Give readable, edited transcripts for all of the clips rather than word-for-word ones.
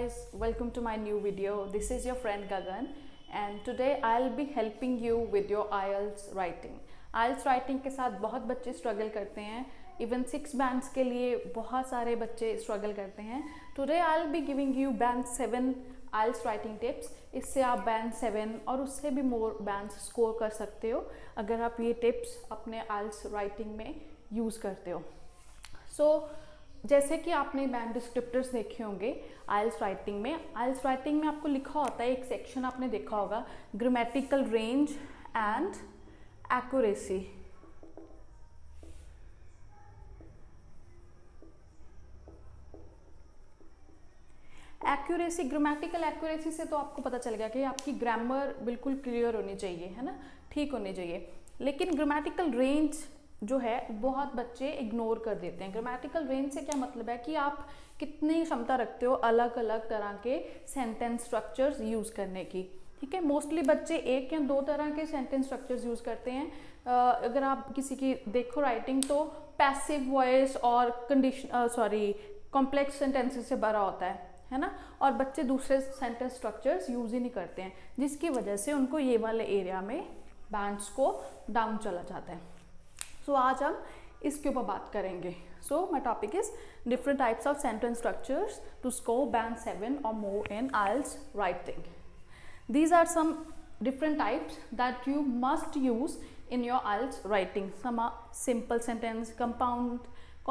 guys, welcome to my new video. This is your friend Gagan and today I'll be helping you with your IELTS writing. IELTS writing के साथ बहुत बच्चे struggle करते हैं. Even 6 bands के लिए बहुत सारे बच्चे स्ट्रगल करते हैं. Today I'll be giving you band 7 IELTS writing tips. इससे आप बैंड 7 और उससे भी मोर बैंड्स स्कोर कर सकते हो अगर आप ये टिप्स अपने IELTS राइटिंग में यूज़ करते हो. जैसे कि आपने बैंड डिस्क्रिप्टर्स देखे होंगे IELTS राइटिंग में आपको लिखा होता है, एक सेक्शन आपने देखा होगा, grammatical range and accuracy. Accuracy, grammatical accuracy से तो आपको पता चल गया कि आपकी ग्रामर बिल्कुल क्लियर होनी चाहिए, है ना, ठीक होनी चाहिए. लेकिन ग्रामेटिकल रेंज जो है बहुत बच्चे इग्नोर कर देते हैं. ग्रामेटिकल रेंज से क्या मतलब है कि आप कितनी क्षमता रखते हो अलग अलग तरह के सेंटेंस स्ट्रक्चर्स यूज़ करने की. ठीक है, मोस्टली बच्चे एक या दो तरह के सेंटेंस स्ट्रक्चर्स यूज़ करते हैं. अगर आप किसी की देखो राइटिंग तो पैसिव वॉइस और कॉम्प्लेक्स सेंटेंसेस से भरा होता है ना, और बच्चे दूसरे सेंटेंस स्ट्रक्चर्स यूज़ ही नहीं करते हैं, जिसकी वजह से उनको ये वाले एरिया में बैंड्स को डाउन चला जाता है. आज हम इसके ऊपर बात करेंगे. My topic is different types of sentence structures to score band 7 और more in IELTS writing. These are some different types that you must use in your IELTS writing. Some are simple sentence, compound,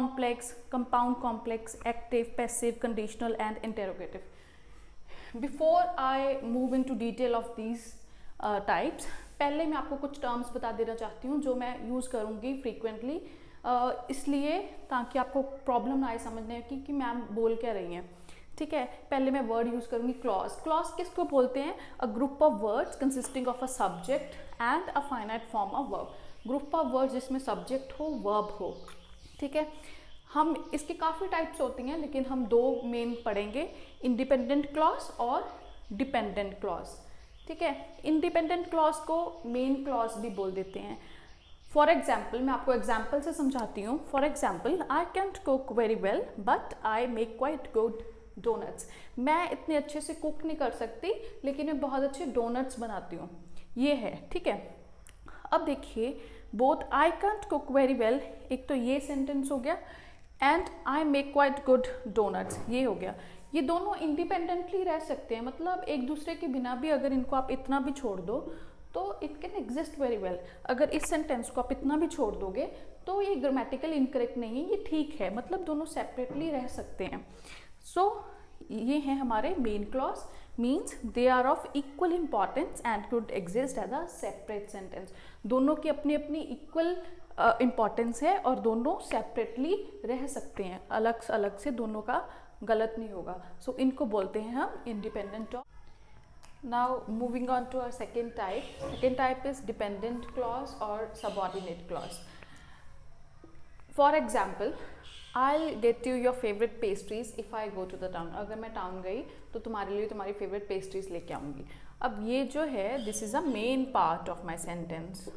complex, active, passive, conditional and interrogative. Before I move into detail of these types, पहले मैं आपको कुछ terms बता देना चाहती हूँ जो मैं यूज़ करूँगी फ्रीक्वेंटली, इसलिए ताकि आपको प्रॉब्लम ना आए समझने की कि मैम बोल क्या रही हैं. ठीक है, पहले मैं वर्ड यूज़ करूँगी क्लॉज. क्लॉज किसको बोलते हैं? A group of words consisting of a subject and a finite form of verb. Group of words जिसमें सब्जेक्ट हो, वर्ब हो. ठीक है, हम इसके काफ़ी टाइप्स होती हैं लेकिन हम दो मेन पढ़ेंगे, इंडिपेंडेंट क्लॉज और डिपेंडेंट क्लॉज. ठीक है, इंडिपेंडेंट क्लॉज को मेन क्लॉज भी बोल देते हैं. फॉर एग्जाम्पल, मैं आपको एग्जाम्पल से समझाती हूँ. For example, I can't cook very well but I make quite good donuts. मैं इतने अच्छे से कुक नहीं कर सकती लेकिन मैं बहुत अच्छे डोनट्स बनाती हूँ. ये है. ठीक है, अब देखिए, both I can't cook very well, एक तो ये सेंटेंस हो गया, and I make quite good donuts, ये हो गया. ये दोनों इंडिपेंडेंटली रह सकते हैं, मतलब एक दूसरे के बिना भी अगर इनको आप इतना भी छोड़ दो तो it can exist very well. अगर इस सेंटेंस को आप इतना भी छोड़ दोगे तो ये ग्रामेटिकल इनकरेक्ट नहीं है, ये ठीक है, मतलब दोनों सेपरेटली रह सकते हैं. ये हैं हमारे main clause, means they are of equal importance and could exist as a separate sentence. दोनों की अपनी अपनी इक्वल इम्पॉर्टेंस है और दोनों सेपरेटली रह सकते हैं, अलग अलग से दोनों का गलत नहीं होगा. इनको बोलते हैं हम independent. Now moving on to our second type is dependent clause और subordinate clause. For example, I get you your favourite pastries if I go to the town. अगर मैं टाउन गई तो तुम्हारे लिए तुम्हारी फेवरेट पेस्ट्रीज लेके आऊंगी. अब ये जो है, this is a main part of my sentence.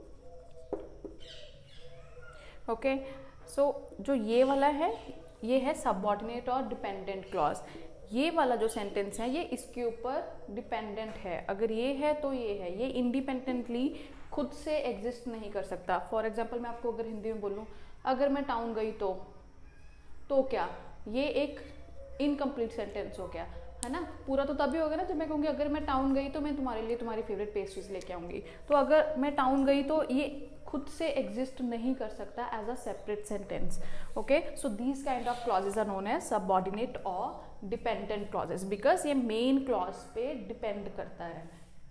Okay, जो ये वाला है, ये है सबऑर्डिनेट और डिपेंडेंट क्लॉज. ये वाला जो सेंटेंस है ये इसके ऊपर डिपेंडेंट है. अगर ये है तो ये है, ये इंडिपेंडेंटली खुद से एग्जिस्ट नहीं कर सकता. फॉर एग्जांपल, मैं आपको अगर हिंदी में बोलूँ, अगर मैं टाउन गई तो क्या, ये एक इनकम्प्लीट सेंटेंस हो गया, है ना. पूरा तो तभी होगा ना जब मैं कहूँगी अगर मैं टाउन गई तो मैं तुम्हारे लिए तुम्हारी फेवरेट पेस्ट्रीज लेके आऊँगी. तो अगर मैं टाउन गई तो ये खुद से एग्जिस्ट नहीं कर सकता as a separate sentence. Okay, so these kind of clauses are known as subordinate और डिपेंडेंट क्लॉजेज बिकॉज ये मेन क्लॉज पे डिपेंड करता है.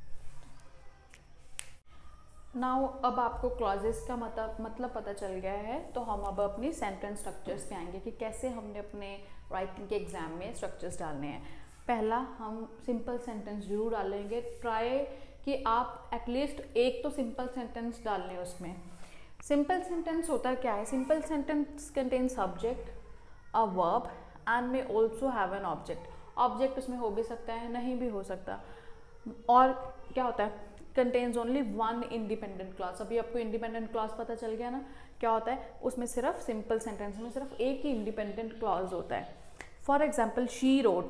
नाउ अब आपको क्लॉजेस का मतलब पता चल गया है, तो हम अब अपनी सेंटेंस स्ट्रक्चर्स पे आएंगे कि कैसे हमने अपने राइटिंग के एग्जाम में स्ट्रक्चर्स डालने हैं. पहला, हम सिंपल सेंटेंस जरूर डालेंगे. ट्राई कि आप एटलीस्ट एक तो सिंपल सेंटेंस डाल लें उसमें. सिंपल सेंटेंस होता क्या है? Simple sentence contain subject, a verb and may also have an object. Object उसमें हो भी सकता है, नहीं भी हो सकता. और क्या होता है? Contains only one independent clause. अभी आपको इंडिपेंडेंट क्लॉज पता चल गया ना, क्या होता है? उसमें सिर्फ सिंपल सेंटेंस में सिर्फ एक ही इंडिपेंडेंट क्लॉज होता है. फॉर एग्जाम्पल, शी रोट,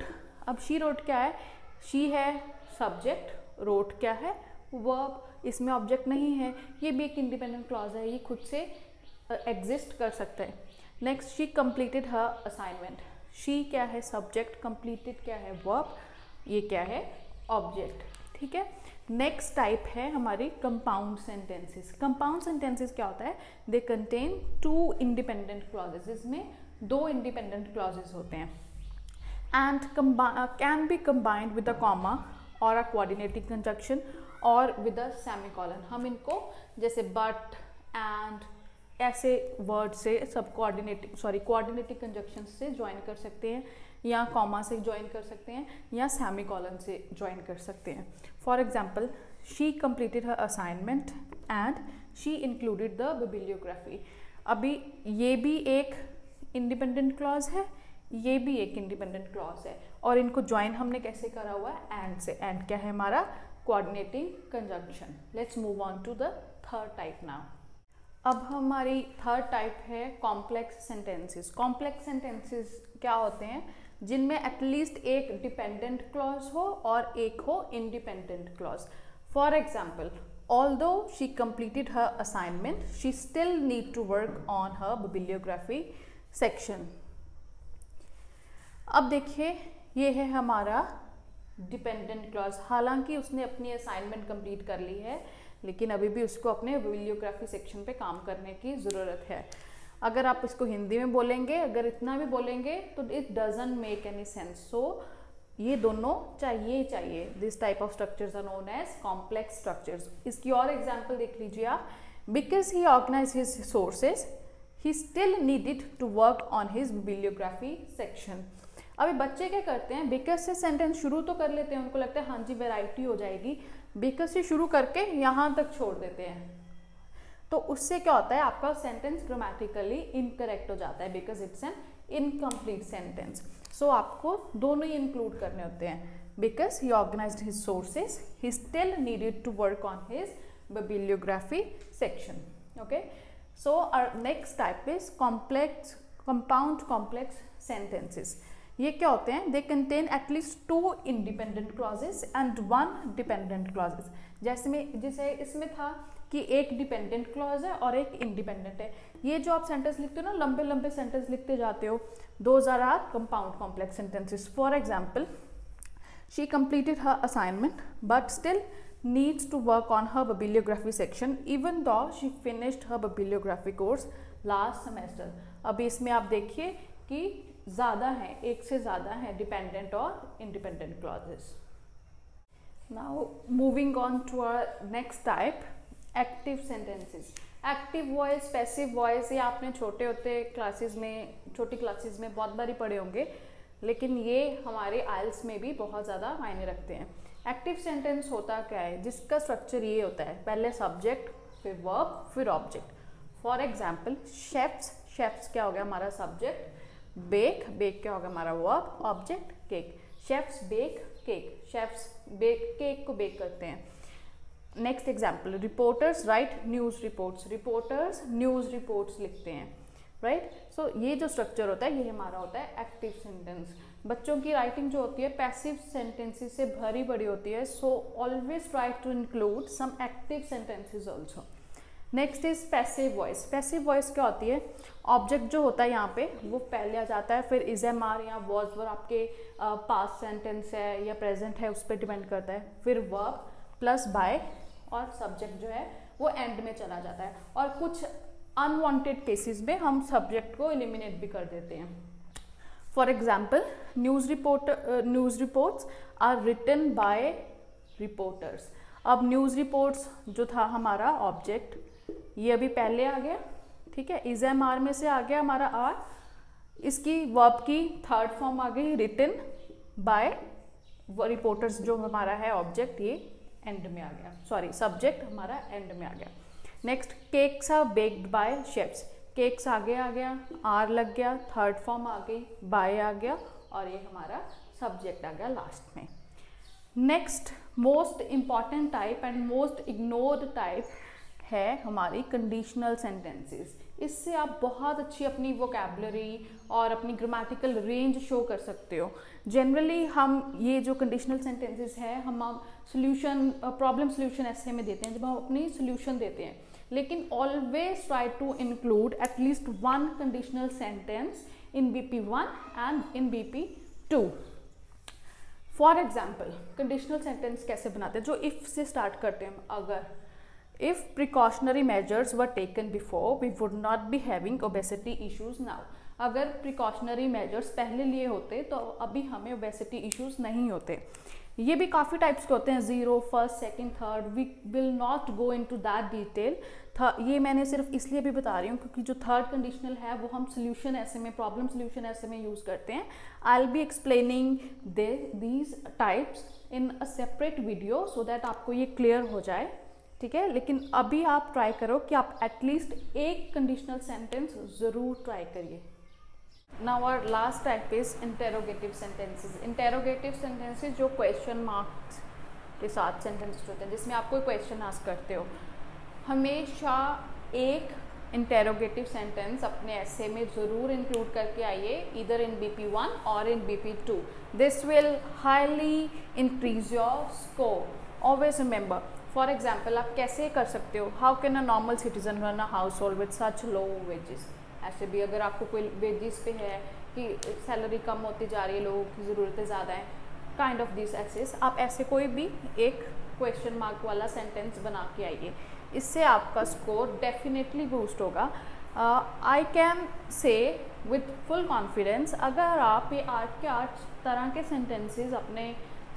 अब शी रोट क्या है, शी है सब्जेक्ट, रोट क्या है वर्ब, इसमें ऑब्जेक्ट नहीं है, ये भी एक इंडिपेंडेंट क्लॉज है, ये खुद से एग्जिस्ट कर सकता है। Next she completed her assignment, she क्या है सब्जेक्ट, कंप्लीटेड क्या है वर्ब, ये क्या है ऑब्जेक्ट, ठीक है। नेक्स्ट टाइप है हमारी कंपाउंड सेंटेंसेस। कंपाउंड सेंटेंसेस क्या होता है, they contain two independent clauses, इसमें दो इंडिपेंडेंट क्लॉजेस होते हैं and can be combined with a comma और अ कोऑर्डिनेटिंग कंजंक्शन और विद अ सेमीकोलन। हम इनको जैसे बट एंड ऐसे वर्ड से सब कोऑर्डिनेटिंग कंजंक्शन से ज्वाइन कर सकते हैं, या कॉमा से ज्वाइन कर सकते हैं, या सेमीकोलन से ज्वाइन कर सकते हैं। For example, she completed her assignment and she included the bibliography. अभी ये भी एक इंडिपेंडेंट क्लॉज है, ये भी एक इंडिपेंडेंट क्लॉज है, और इनको ज्वाइन हमने कैसे करा हुआ है, एंड से। एंड क्या है हमारा, coordinating conjunction. Let's move on to the third type now. अब हमारी थर्ड टाइप है कॉम्प्लेक्स सेंटेंसेस। कॉम्प्लेक्स सेंटेंसेस क्या होते हैं, जिनमें एटलीस्ट एक डिपेंडेंट क्लॉज हो और एक हो independent clause. For example, although she completed her assignment she still need to work on her bibliography section. अब देखिए, ये है हमारा डिपेंडेंट क्लॉज। हालांकि उसने अपनी असाइनमेंट कंप्लीट कर ली है, लेकिन अभी भी उसको अपने बिब्लियोग्राफी सेक्शन पे काम करने की ज़रूरत है। अगर आप इसको हिंदी में बोलेंगे, अगर इतना भी बोलेंगे, तो it doesn't make any sense. So ये दोनों चाहिए। This type of structures are known as complex structures. इसकी और एग्जाम्पल देख लीजिए आप। Because he organise his sources he still needed to work on his bibliography section. अभी बच्चे क्या करते हैं, बिकॉज से सेंटेंस शुरू तो कर लेते हैं, उनको लगता है हाँ जी वैरायटी हो जाएगी, बिकॉज से शुरू करके यहाँ तक छोड़ देते हैं, तो उससे क्या होता है, आपका सेंटेंस ग्रामेटिकली इनकरेक्ट हो जाता है, because it's an incomplete sentence. So आपको दोनों ही इंक्लूड करने होते हैं। Because he organised his sources he still needed to work on his bibliography section. Okay, so our next type is complex compound complex sentences. ये क्या होते हैं, they contain at least two independent clauses and one dependent clauses. जैसे इसमें था कि एक dependent clause है और एक इंडिपेंडेंट है। ये जो आप सेंटेंस लिखते हो ना, लंबे लंबे सेंटेंस लिखते जाते हो, those are are compound complex sentences. For example, she completed her assignment but still needs to work on her bibliography section even though she finished her bibliography course last semester। अभी इसमें आप देखिए कि ज़्यादा है, एक से ज़्यादा है डिपेंडेंट और independent clauses. Now moving on to our next type, active sentences. Active voice, passive voice, ये आपने छोटी क्लासेस में बहुत बारी पढ़े होंगे, लेकिन ये हमारे आइल्स में भी बहुत ज़्यादा मायने रखते हैं। एक्टिव सेंटेंस होता क्या है, जिसका स्ट्रक्चर ये होता है, पहले सब्जेक्ट, फिर वर्ब, फिर object. For example, chefs, chefs क्या हो गया हमारा सब्जेक्ट, बेक, बेक क्या होगा हमारा verb, object cake. Chefs bake cake, chefs bake cake को बेक करते हैं। Next example, reporters write news reports, reporters news reports लिखते हैं, राइट। सो ये जो स्ट्रक्चर होता है, ये हमारा होता है एक्टिव सेंटेंस। बच्चों की राइटिंग जो होती है पैसिव सेंटेंसेस से भरी पड़ी होती है, so always try to include some active sentences also. Next is passive voice. Passive voice क्या होती है, ऑब्जेक्ट जो होता है यहाँ पे वो पहले आ जाता है, फिर इज एम आर या वॉज वर आपके पास्ट सेंटेंस है या प्रेजेंट है उस पर डिपेंड करता है, फिर वर्ब प्लस बाय, और सब्जेक्ट जो है वो एंड में चला जाता है। और कुछ अनवांटेड केसेस में हम सब्जेक्ट को एलिमिनेट भी कर देते हैं। For example, news reports are written by reporters. अब न्यूज़ रिपोर्ट्स जो था हमारा ऑब्जेक्ट, ये अभी पहले आ गया, ठीक है, इज एम आर में से आ गया हमारा आर, इसकी वर्ब की थर्ड फॉर्म आ गई रिटन बाय रिपोर्टर्स, जो हमारा है ऑब्जेक्ट, ये एंड में आ गया, सॉरी सब्जेक्ट हमारा एंड में आ गया। Next, cakes are baked by chefs, cakes आगे आ गया, आर लग गया, थर्ड फॉर्म आ गई, बाय आ गया, और ये हमारा सब्जेक्ट आ गया लास्ट में। Next most important type and most ignored type है हमारी कंडीशनल सेंटेंसेस। इससे आप बहुत अच्छी अपनी वोकैबुलरी और अपनी ग्रामेटिकल रेंज शो कर सकते हो। जनरली हम ये जो कंडीशनल सेंटेंसेस है हम सोल्यूशन प्रॉब्लम सोल्यूशन ऐसे में देते हैं जब हम अपनी सोल्यूशन देते हैं, लेकिन always try to include at least one conditional sentence in BP1 and in BP2। For example conditional sentence कैसे बनाते हैं, जो इफ से स्टार्ट करते हैं। अगर if precautionary measures were taken before we would not be having obesity issues now, अगर precautionary measures पहले लिए होते तो अभी हमें obesity issues नहीं होते। ये भी काफ़ी टाइप्स के होते हैं, 0, 1st, 2nd, 3rd, we will not go into that detail। ये मैंने सिर्फ इसलिए भी बता रही हूँ क्योंकि जो थर्ड कंडीशनल है वो हम सोल्यूशन ऐसे में, प्रॉब्लम सोल्यूशन ऐसे में यूज़ करते हैं। I will be explaining these types in a separate video so that आपको ये क्लियर हो जाए, ठीक है। लेकिन अभी आप ट्राई करो कि आप एटलीस्ट एक कंडीशनल सेंटेंस ज़रूर ट्राई करिए। Now our last type is interrogative sentences. Interrogative sentences जो क्वेश्चन मार्क्स के साथ सेंटेंसेस होते हैं जिसमें आप कोई क्वेश्चन आस्क करते हो। हमेशा एक इंटेरोगेटिव सेंटेंस अपने ऐसे में ज़रूर इंक्लूड करके आइए, इधर इन BP1 और in BP2। This will highly increase your score. Always remember, for example आप कैसे कर सकते हो, how can a normal citizen run a household with such low wages. ऐसे भी अगर आपको कोई वेजेस पे है कि सैलरी कम होती जा रही है, लोगों की ज़रूरतें ज़्यादा हैं, काइंड ऑफ दिस एसेस, आप ऐसे कोई भी एक क्वेश्चन मार्क वाला सेंटेंस बना के आइए। इससे आपका स्कोर डेफिनेटली बूस्ट होगा। I can say with full confidence, अगर आप ये 8 के 8 तरह के सेंटेंसेस अपने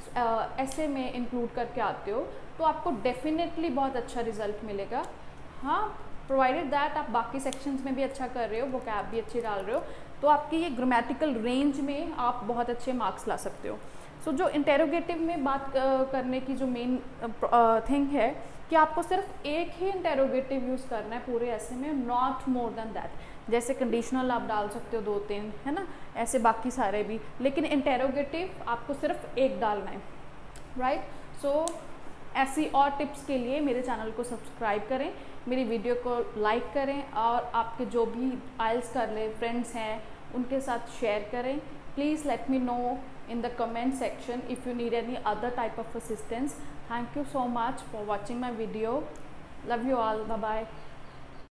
ऐसे में इंक्लूड करके आते हो तो आपको डेफिनेटली बहुत अच्छा रिजल्ट मिलेगा। हाँ, प्रोवाइडेड दैट आप बाकी सेक्शंस में भी अच्छा कर रहे हो, वोकैब भी अच्छी डाल रहे हो, तो आपकी ये ग्रामेटिकल रेंज में आप बहुत अच्छे मार्क्स ला सकते हो। सो जो इंटेरोगेटिव में बात करने की जो मेन थिंग है कि आपको सिर्फ एक ही इंटेरोगेटिव यूज़ करना है पूरे ऐसे में, नॉट मोर देन दैट। जैसे कंडीशनल आप डाल सकते हो 2-3, है ना, ऐसे बाकी सारे भी, लेकिन इंटेरोगेटिव आपको सिर्फ एक डालना है, राइट। सो ऐसी और टिप्स के लिए मेरे चैनल को सब्सक्राइब करें, मेरी वीडियो को लाइक करें और आपके जो भी आइल्स कर ले फ्रेंड्स हैं उनके साथ शेयर करें। Please let me know in the comment section if you need any other type of assistance. Thank you so much for watching my video. Love you all. Bye bye.